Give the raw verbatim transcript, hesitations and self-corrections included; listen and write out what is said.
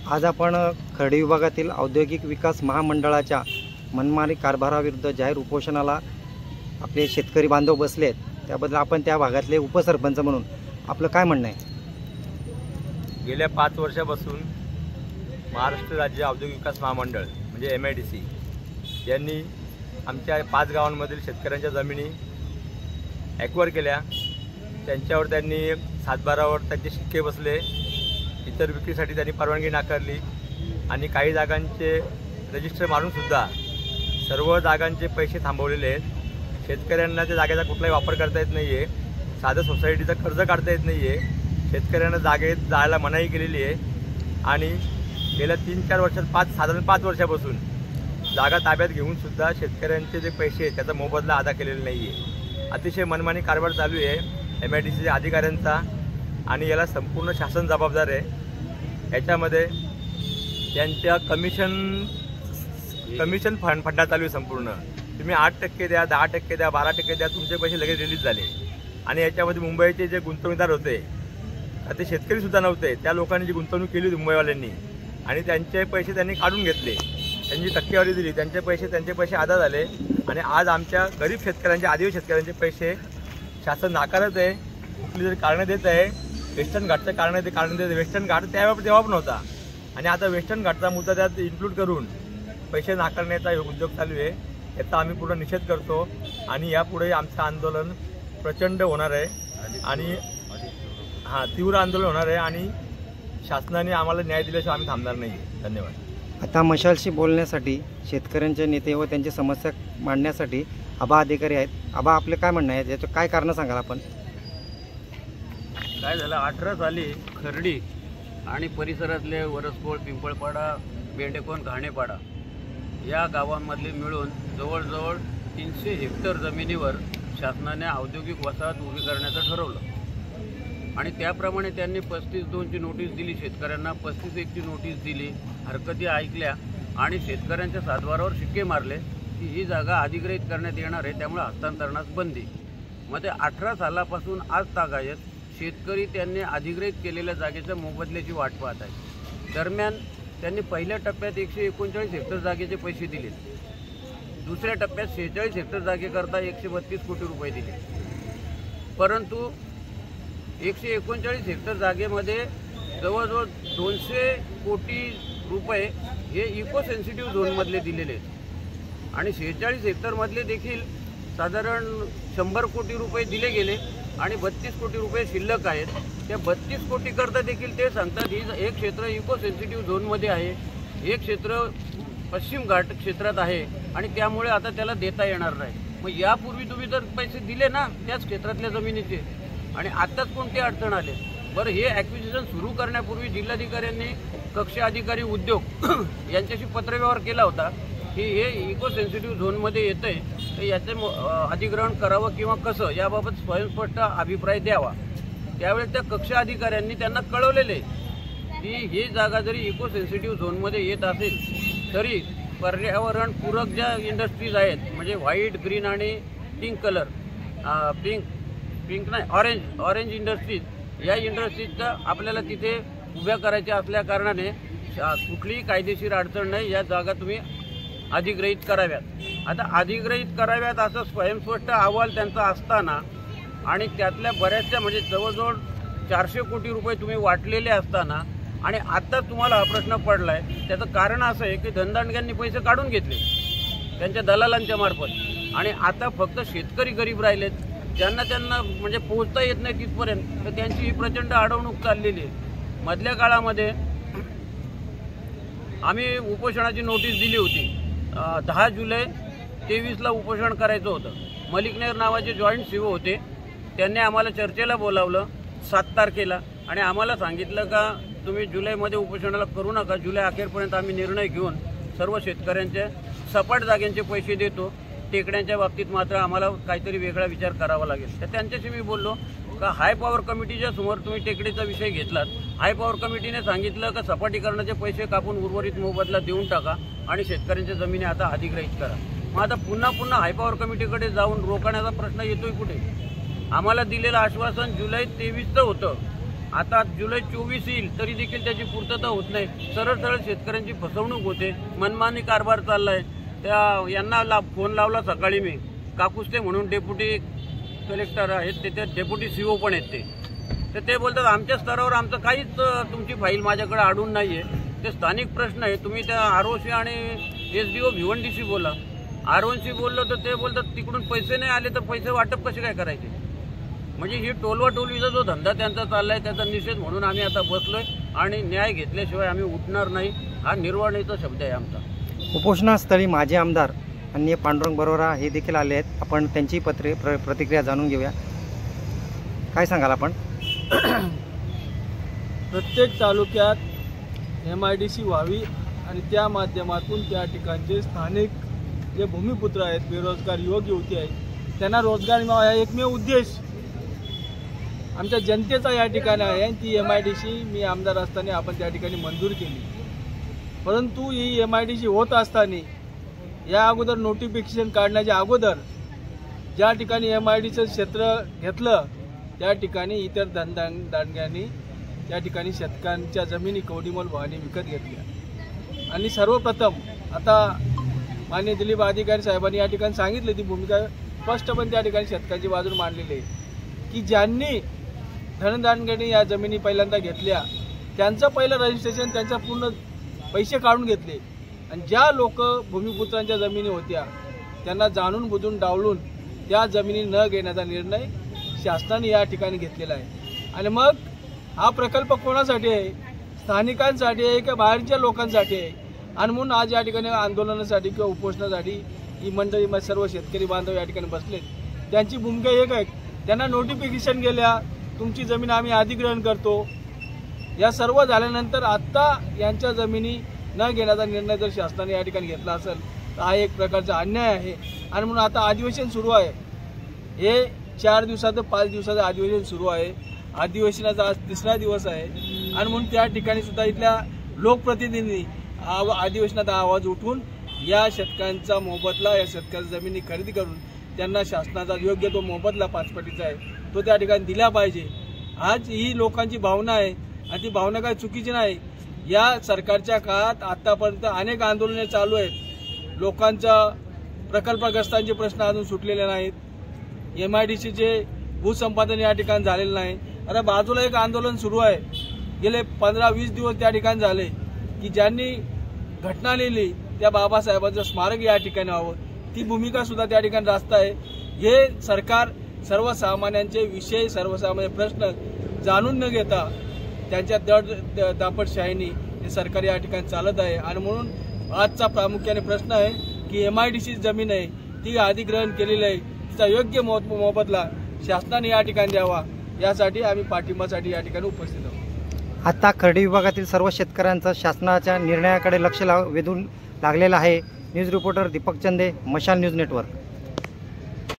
आज आपण खर्डी विभागातील औद्योगिक विकास महामंडळाच्या मनमानी कारभाराविरुद्ध जाहीर उपोषणाला आपले शेतकरी बांधव बसले आहेत। त्याबद्दल आपण त्या भागातले उपसरपंच म्हणून आपलं काय म्हणणं आहे? गेल्या पाच वर्षापासून महाराष्ट्र राज्य औद्योगिक विकास महामंडळ म्हणजे एम आय डी सी यांनी आमच्या पाच गावांमधील शेतकऱ्यांच्या जमिनी ॲक्वायर केल्या। त्यांच्यावर त्यांनी सातबारावर त्यांचे शिक्के बसले, इतर विक्रीसाठी त्यांनी परवानगी नाकारली आणि काही जागांचे रजिस्टर मारूनसुद्धा सर्व जागांचे पैसे थांबवलेले आहेत। शेतकऱ्यांना त्या जागेचा कुठलाही वापर करता येत नाही आहे, साधं सोसायटीचं कर्ज काढता येत नाही आहे, शेतकऱ्यांना जागेत जायला मनाई केलेली आहे आणि गेल्या तीन चार वर्षात पाच साधारण पाच वर्षापासून जागा ताब्यात घेऊनसुद्धा शेतकऱ्यांचे जे पैसे आहेत त्याचा मोबदला अदा केलेला नाही आहे। अतिशय मनमानी कारभार चालू आहे एम आय डी सीच्या अधिकाऱ्यांचा आणि याला संपूर्ण शासन जबाबदार आहे। याच्यामध्ये त्यांच्या कमिशन कमिशन फंड फंडा चालू आहे संपूर्ण। तुम्ही आठ टक्के द्या, दहा टक्के द्या, बारा टक्के द्या, तुमचे पैसे लगेच रिलीज झाले आणि याच्यामध्ये मुंबईचे जे गुंतवणूकदार होते ते शेतकरीसुद्धा नव्हते, त्या लोकांनी जी गुंतवणूक केली होती मुंबईवाल्यांनी आणि त्यांचे पैसे त्यांनी काढून घेतले, त्यांची टक्केवारी दिली, त्यांचे पैसे त्यांचे पैसे अदा झाले आणि आज आमच्या गरीब शेतकऱ्यांचे आदिवासी शेतकऱ्यांचे पैसे शासन नाकारत आहे, कुठली तरी कारणं देत आहे। वेस्टर्न घाटचं कारण ते कारण देते, वेस्टर्न घाट त्यावेळेस तेव्हा पण नव्हता आणि आता वेस्टर्न घाटचा मुद्दा त्यात इन्क्लूड करून पैसे नाकारण्याचा उद्योग चालू आहे। याचा आम्ही पूर्ण निषेध करतो आणि यापुढे आमचं आंदोलन प्रचंड होणार आहे आणि हां तीव्र आंदोलन होणार आहे आणि शासनाने आम्हाला न्याय दिल्याशिवाय आम्ही थांबणार नाही। धन्यवाद। आता मशालशी बोलण्यासाठी शेतकऱ्यांचे नेते व त्यांची समस्या मांडण्यासाठी आबा अधिकारी आहेत। आबा, आपले काय म्हणणं आहे, याचं काय कारण सांगाल आपण? काय झालं, अठरा साली खर्डी आणि परिसरातले वरसपोळ, पिंपळपाडा, बेंडेकोन, घाणेपाडा या गावांमधले मिळून जवळजवळ तीनशे हेक्टर जमिनीवर शासनाने औद्योगिक वसाहत उभी करण्याचं ठरवलं आणि त्याप्रमाणे त्यांनी पस्तीस दोनची नोटीस दिली शेतकऱ्यांना, पस्तीस एकची नोटीस दिली, हरकती ऐकल्या आणि शेतकऱ्यांच्या सातबारावर शिक्के मारले की ही जागा अधिग्रहित करण्यात येणार आहे, त्यामुळे हस्तांतरणास बंदी। मग ते अठरा सालापासून आज तागायत शेतकरी त्यांनी अधिग्रहित केलेल्या जागेच्या मोबदल्याची वाट पाहत आहे। दरम्यान त्यांनी पहिल्या टप्प्यात एकशे एकोणचाळीस हेक्टर जागेचे पैसे दिले, दुसऱ्या टप्प्यात शेहेचाळीस हेक्टर जागेकरता एकशे बत्तीस कोटी रुपये दिले, परंतु एकशे एकोणचाळीस हेक्टर जागेमध्ये जवळजवळ दोनशे कोटी रुपये हे इको सेन्सिटिव्ह झोनमधले दिलेले आहेत आणि शेहेचाळीस हेक्टरमधले देखील साधारण शंभर कोटी रुपये दिले गेले आणि बत्तीस कोटी रुपये शिल्लक आहेत। त्या बत्तीस कोटीकरता देखील ते सांगतात ही एक क्षेत्र इको सेन्सिटिव्ह झोनमध्ये आहे, एक क्षेत्र पश्चिम घाट क्षेत्रात आहे आणि त्यामुळे आता त्याला देता येणार नाही। मग यापूर्वी तुम्ही तर पैसे दिले ना त्याच क्षेत्रातल्या जमिनीचे आणि आत्ताच कोणते अडचण आले? बरं, हे ॲक्विजिशन सुरू करण्यापूर्वी जिल्हाधिकाऱ्यांनी कक्ष अधिकारी उद्योग यांच्याशी पत्रव्यवहार केला होता की हे इको सेन्सिटिव्ह झोनमध्ये येतं आहे तर याचं अधिग्रहण करावं किंवा कसं याबाबत स्वयंस्पष्ट अभिप्राय द्यावा। त्यावेळेस त्या कक्ष अधिकाऱ्यांनी त्यांना कळवलेले की ही जागा जरी इको सेन्सिटिव्ह झोनमध्ये येत असेल तरी पर्यावरणपूरक ज्या इंडस्ट्रीज आहेत म्हणजे व्हाईट, ग्रीन आणि पिंक कलर पिंक पिंक नाही ऑरेंज ऑरेंज इंडस्ट्रीज या इंडस्ट्रीजचा आपल्याला तिथे उभ्या करायच्या असल्या कारणाने कुठलीही कायदेशीर अडचण नाही, या जागा तुम्ही अधिग्रहित कराव्यात। आता अधिग्रहित कराव्यात असं स्वयंस्पष्ट अहवाल त्यांचा असताना आणि त्यातल्या बऱ्याचशा म्हणजे जवळजवळ चारशे कोटी रुपये तुम्ही वाटलेले असताना आणि आत्ता तुम्हाला हा प्रश्न पडला आहे, त्याचं कारण असं आहे की धनदांडग्यांनी पैसे काढून घेतले त्यांच्या दलालांच्या मार्फत आणि आता फक्त शेतकरी गरीब राहिलेत, ज्यांना त्यांना म्हणजे पोहोचता येत नाही तिथपर्यंत, तर त्यांची ही प्रचंड अडवणूक चाललेली आहे। मधल्या काळामध्ये आम्ही उपोषणाची नोटीस दिली होती, दहा जुलै तेवीसला उपोषण करायचं होतं। मलिकनगर नावाचे जॉईंट सी ओ होते, त्यांनी आम्हाला चर्चेला बोलावलं सात तारखेला आणि आम्हाला सांगितलं का तुम्ही जुलैमध्ये उपोषणाला करू नका, जुलै अखेरपर्यंत आम्ही निर्णय घेऊन सर्व शेतकऱ्यांचे सपाट जागेंचे पैसे देतो, टेकड्यांच्या बाबतीत मात्र आम्हाला काहीतरी वेगळा विचार करावा लागेल। तर त्यांच्याशी मी बोललो का हाय पॉवर कमिटीच्या समोर तुम्ही टेकडीचा विषय घेतलात, हाय पॉवर कमिटीने सांगितलं का सपाटीकरणाचे पैसे कापून उर्वरित मोबदला देऊन टाका आणि शेतकऱ्यांच्या जमिनी आता अधिग्रहित करा। मग आता पुन्हा पुन्हा हाय पॉवर कमिटीकडे जाऊन रोखण्याचा प्रश्न येतोय कुठे? आम्हाला दिलेलं आश्वासन जुलै तेवीसचं होतं आता जुलै चोवीस येईल तरी देखील त्याची पूर्तता होत नाही. सरळ सरळ शेतकऱ्यांची फसवणूक होते, मनमानी कारभार चाललाय. त्या यांना ला फोन लावला सकाळी मी, काकुस्ते म्हणून डेप्युटी कलेक्टर आहेत, त्याच्यात डेप्युटी सीओ पण आहेत ते. तर ते बोलतात आमच्या स्तरावर आमचं काहीच तुमची फाईल माझ्याकडे अडून नाही आहे. ते स्थानिक प्रश्न आहे, तुम्ही त्या आर ओ सी आणि एस डी ओ भिवंडीशी बोला. आर ओशी बोललो तर ते बोलतात तिकडून पैसे नाही आले तर पैसे वाटप कसे काय करायचे. म्हणजे ही टोलवा टोलवीचा जो धंदा त्यांचा चाललाय त्याचा निषेध म्हणून आम्ही आता बसलोय आणि न्याय घेतल्याशिवाय आम्ही उठणार नाही, हा निर्वाणीचा शब्द आहे आमचा. उपोषणास्थळी माजी आमदार अन्य पांडुरंग बरोरा हे देखील आले आहेत. आपण त्यांची पत्रे प्र प्रतिक्रिया जाणून घेऊया. काय सांगाल आपण? प्रत्येक तालुक्यात एम आय डी सी व्हावी आणि त्या माध्यमातून त्या ठिकाणचे स्थानिक जे भूमिपुत्र आहेत, बेरोजगार युवक युवती आहेत, त्यांना रोजगार मिळावा हा एकमेव उद्देश आमच्या जनतेचा या ठिकाणी आहे. ती एम आय डी सी मी आमदार असताना आपण त्या ठिकाणी मंजूर केली. परंतु ही एम आय डी सी होत असताना या अगोदर नोटिफिकेशन काढण्याच्या अगोदर ज्या ठिकाणी एम आय डीचं क्षेत्र घेतलं त्या ठिकाणी इतर धंदा दांडग्यांनी त्या ठिकाणी शेतकऱ्यांच्या जमिनी कवडीमोल भावाने विकत घेतल्या. आणि सर्वप्रथम आता माननीय दिलीप अधिकारी साहेबांनी या ठिकाणी सांगितले, ती भूमिका स्पष्टपणे त्या ठिकाणी शेतकऱ्यांची बाजून मांडलेली आहे की ज्यांनी धनदांडग्यांनी या जमिनी पहिल्यांदा घेतल्या त्यांचं पहिलं रजिस्ट्रेशन त्यांचा पूर्ण पैसे काढून घेतले आणि ज्या लोक भूमिपुत्रांच्या जमिनी होत्या त्यांना जाणून बुजून डावलून त्या जमिनी न घेण्याचा निर्णय शासनाने या ठिकाणी घेतलेला आहे. आणि मग हा प्रकल्प कोणासाठी आहे? स्थानिकांसाठी आहे का बाहेरच्या लोकांसाठी आहे? आणि म्हणून आज या ठिकाणी आंदोलनासाठी किंवा उपोषणासाठी ही मंडळी सर्व शेतकरी बांधव या ठिकाणी बसलेत. त्यांची भूमिका एक आहे, त्यांना नोटिफिकेशन गेल्या तुमची जमीन आम्ही अधिग्रहण करतो. या सर्व झाल्यानंतर आत्ता यांच्या जमिनी न घेण्याचा निर्णय जर शासनाने या ठिकाणी घेतला असेल तर हा एक प्रकारचा अन्याय आहे. आणि म्हणून आता अधिवेशन सुरू आहे, हे चार दिवसाचं पाच दिवसाचं अधिवेशन सुरू आहे. अधिवेशनाचा आज तिसरा दिवस आहे आणि म्हणून त्या ठिकाणी सुद्धा इथल्या लोकप्रतिनिधींनी आव अधिवेशनात आवाज उठवून या शेतकऱ्यांचा मोबदला, या शेतकऱ्यांच्या जमिनी खरेदी करून त्यांना शासनाचा योग्य तो मोबदला पाचपटीचा आहे तो त्या ठिकाणी दिला पाहिजे. आज ही लोकांची भावना आहे आणि ती भावना काही चुकीची नाही. या सरकारच्या काळात आतापर्यंत अनेक आंदोलने चालू आहेत, लोकांचा प्रकल्पग्रस्तांचे प्रश्न अजून सुटलेले नाहीत. एम आय डी सीचे भूसंपादन या ठिकाणी झालेलं नाही. आता बाजूला एक आंदोलन सुरू आहे, गेले पंधरा वीस दिवस त्या ठिकाणी झाले की ज्यांनी घटना लिहिली त्या बाबासाहेबांचं स्मारक या ठिकाणी व्हावं, ती भूमिका सुद्धा त्या ठिकाणी रास्त आहे. हे सरकार सर्वसामान्यांचे विषय, सर्वसामान्य प्रश्न जाणून न घेता त्यांच्या दड दापटशाहीने हे सरकार या ठिकाणी चालत आहे. आणि म्हणून आजचा प्रामुख्याने प्रश्न आहे की एम आय डी सी जमीन आहे ती अधिग्रहण केलेली आहे, तिचा योग्य मोबदला शासनाने या ठिकाणी द्यावा, यासाठी आम्ही पाठिंबासाठी या ठिकाणी उपस्थित आहोत. आता खर्डी विभागातील सर्व शेतकऱ्यांचं शासनाच्या निर्णयाकडे लक्ष लाव वेधून लागलेलं आहे. न्यूज रिपोर्टर दीपक चंदे, मशाल न्यूज नेटवर्क.